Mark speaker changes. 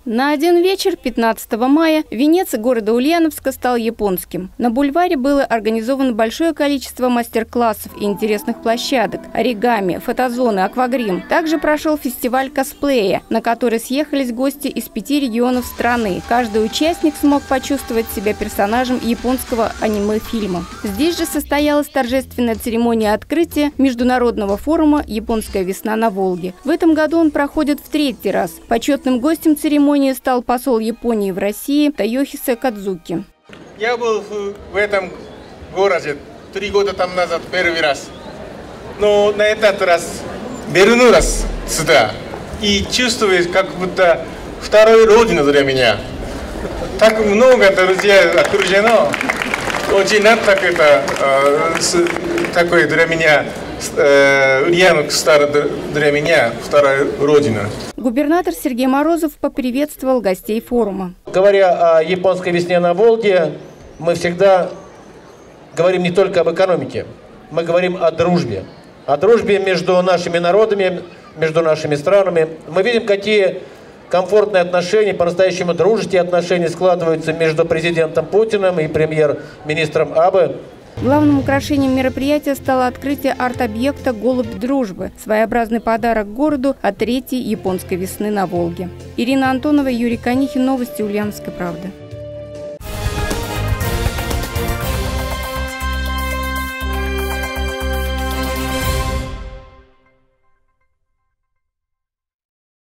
Speaker 1: На один вечер 15 мая венец города Ульяновска стал японским. На бульваре было организовано большое количество мастер-классов и интересных площадок – оригами, фотозоны, аквагрим. Также прошел фестиваль косплея, на который съехались гости из 5 регионов страны. Каждый участник смог почувствовать себя персонажем японского аниме-фильма. Здесь же состоялась торжественная церемония открытия международного форума «Японская весна на Волге». В этом году он проходит в 3-й раз. Почетным гостем церемонии стал посол Японии в России Тойохиса Кадзуки.
Speaker 2: Я был в этом городе 3 года назад первый раз. Но на этот раз вернулась сюда и чувствую, как будто второй родина для меня. Так много друзей окружено. Очень так это такое для меня. Ульяновск стал для меня вторая родина.
Speaker 1: Губернатор Сергей Морозов поприветствовал гостей форума.
Speaker 3: Говоря о японской весне на Волге, мы всегда говорим не только об экономике, мы говорим о дружбе. О дружбе между нашими народами, между нашими странами. Мы видим, какие комфортные отношения, по-настоящему дружеские отношения складываются между президентом Путиным и премьер-министром Абе.
Speaker 1: Главным украшением мероприятия стало открытие арт-объекта «Голубь дружбы» – своеобразный подарок городу от 3-й японской весны на Волге. Ирина Антонова, Юрий Канихин. Новости Ульяновской правды.